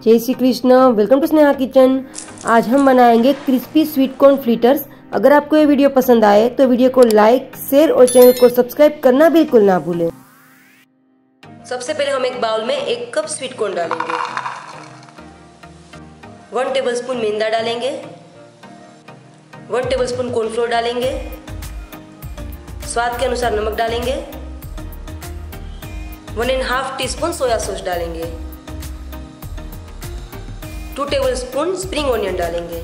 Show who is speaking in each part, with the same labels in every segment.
Speaker 1: जय Shri Krishna. Welcome to Sneha kitchen. आज हम बनाएंगे क्रिस्पी स्वीट कॉर्न फ्लिटर्स। अगर आपको ये वीडियो पसंद आए तो वीडियो को लाइक, शेयर और चैनल को सब्सक्राइब करना बिल्कुल ना भूलें। सबसे पहले हम एक बाउल में 1 कप स्वीट कॉर्न डालेंगे, 1 टेबलस्पून मैदा डालेंगे, 1 टेबलस्पून कॉर्नफ्लोर डालेंगे, स्वाद के अनुसार नमक डालेंगे, 1.5 टीस्पून सोया सॉस डालेंगे, 2 टेबलस्पून स्प्रिंग ऑनियन डालेंगे,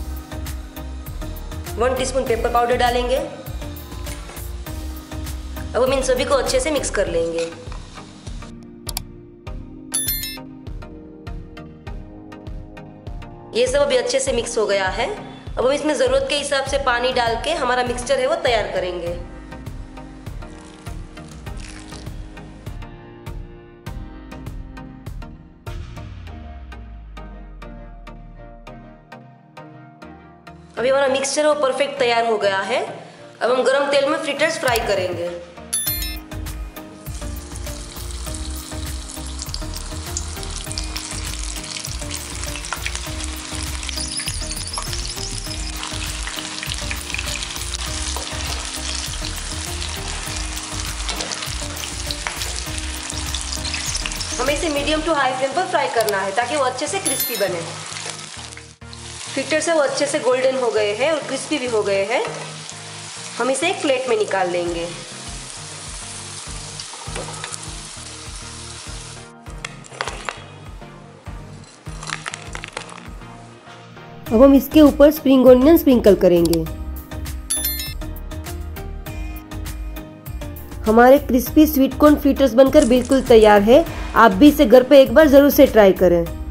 Speaker 1: 1 टीस्पून पेपर पाउडर डालेंगे। अब हम इन सभी को अच्छे से मिक्स कर लेंगे। ये सब अभी अच्छे से मिक्स हो गया है। अब हम इसमें ज़रूरत के हिसाब से पानी डाल के हमारा मिक्सचर है वो तैयार करेंगे। अभी हमारा मिक्सचर वो परफेक्ट तैयार हो गया है। अब हम गरम तेल में फ्रिटर्स फ्राई करेंगे। हमें इसे मीडियम टू हाई फ्लेम पर फ्राई करना है ताकि वो अच्छे से क्रिस्पी बने। फ्लिटर्स है वो अच्छे से गोल्डन हो गए हैं और क्रिस्पी भी हो गए हैं। हम इसे एक प्लेट में निकाल लेंगे। अब हम इसके ऊपर स्प्रिंग ऑनियन स्प्रिंकल करेंगे। हमारे क्रिस्पी स्वीट कॉर्न फ्लिटर्स बनकर बिल्कुल तैयार है। आप भी इसे घर पे एक बार जरूर से ट्राई करें।